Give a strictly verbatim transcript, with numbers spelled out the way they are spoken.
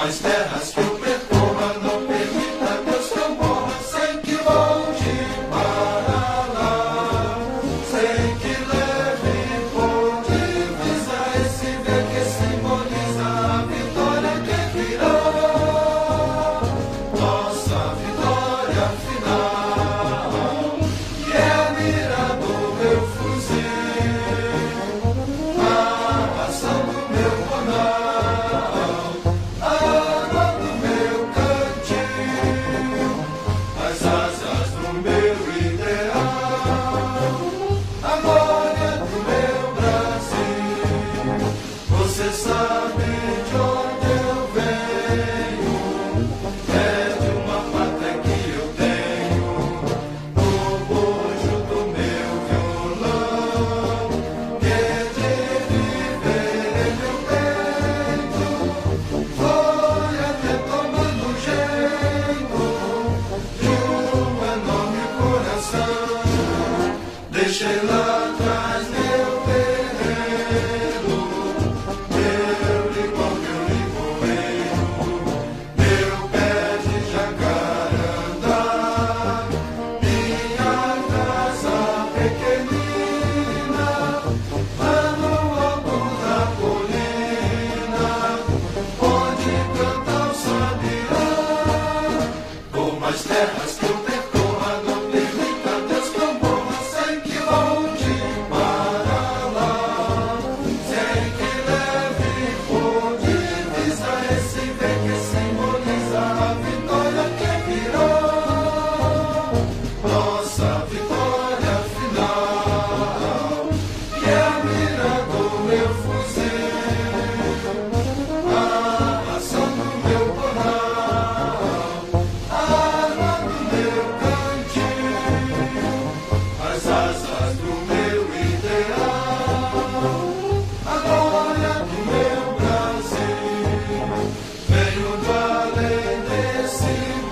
as terras que eu percorra, não permita Deus que eu morra sem que volte para lá, sem que leve por divisa esse ver que simboliza a vitória que virá, nossa vitória final, que é a mira do meu fuzil, a ação do meu bonal. Você sabe de onde eu venho, é de uma pátria que eu tenho, no bojo do meu violão, que de viver em meu peito, foi até tomando jeito de um enorme coração. Deixei lá atrás meu terreno, as terras que eu percorra, não permita Deus que eu morra sem que volte para lá, sem que leve por divisa esse ver que simboliza a vitória que virá, nossa vitória final, que é a mira do meu fuzil, a ação do meu bonal. As asas do meu ideal, a glória do meu Brasil, venho do além desse